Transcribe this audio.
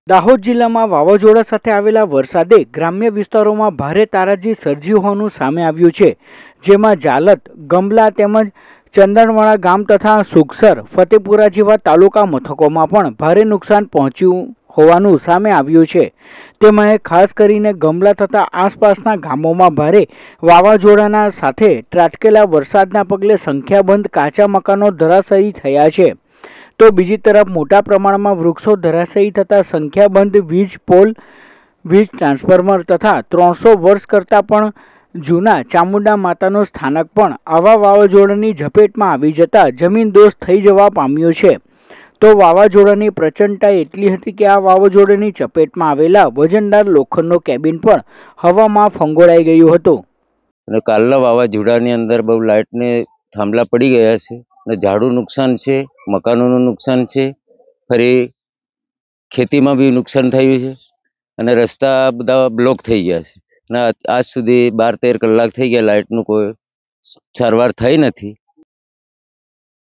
દાહોદ જિલ્લામાં વાવાઝોડા સાથે આવેલા વરસાદે ગ્રામ્ય વિસ્તારોમાં ભારે તારાજી સર્જી હોવાનું સામે આવ્યું છે, જેમાં જાલત, ગંબલા તેમજ ચંદનવાડા ગામ તથા સુખસર, ફતેપુરા જેવા તાલુકા મથકોમાં પણ ભારે નુકસાન પહોંચ્યું હોવાનું સામે આવ્યું છે। તેમાં ખાસ કરીને ગંબલા તથા આસપાસના ગામોમાં ભારે વાવાઝોડાના સાથે ત્રાટકેલા વરસાદના પગલે સંખ્યાબંધ કાચા મકાનો ધરાશાયી થયા છે। તો બીજી તરફ મોટા પ્રમાણમાં વૃક્ષો ધરાશાયી થતા સંખ્યાબંધ વીજ પોલ, વીજ ટ્રાન્સફોર્મર તથા 300 વર્ષ કરતાં પણ જૂના ચામુંડા માતાનું સ્થાનક પણ આવા વાવાઝોડાની ઝપેટમાં આવી જતા જમીનદોસ્ત થઈ જવા પામ્યો છે। તો વાવાઝોડાની પ્રચંડતા એટલી હતી કે આ વાવાઝોડાની ચપેટમાં આવેલા વજનદાર લોખંડનો કેબિન પણ હવામાં ફંગોળાઈ ગયું હતું। અને કાલના વાવાઝોડાની અંદર બહુ લાઇટને થાંભલા પડી ગયા છે અને ઝાડું નુકસાન છે, મકાનોનું નુકસાન છે, ફરી ખેતીમાં બી નુકસાન થયું છે અને રસ્તા બધા બ્લોક થઈ ગયા છે અને આજ સુધી 12-13 કલાક થઈ ગયા, લાઇટનું કોઈ સારવાર થઈ નથી।